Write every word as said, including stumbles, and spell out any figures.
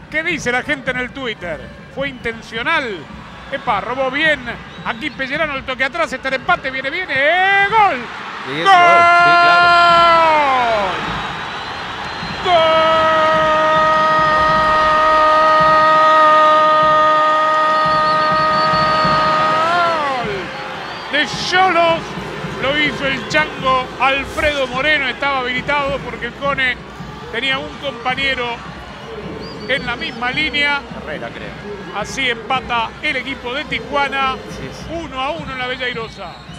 ¿Qué dice la gente en el Twitter? ¿Fue intencional? Epa, robó bien. Aquí Pellerano, el toque atrás, está el empate, viene, viene. ¡Eh, ¡Gol! Sí, ¡Gol! gol. Sí, claro. ¡Gol! De Xolos, lo hizo el chango Alfredo Moreno, estaba habilitado porque el Cone tenía un compañero en la misma línea. Herrera, creo. Así empata el equipo de Tijuana, Sí, sí. uno a uno en la Bella Airosa.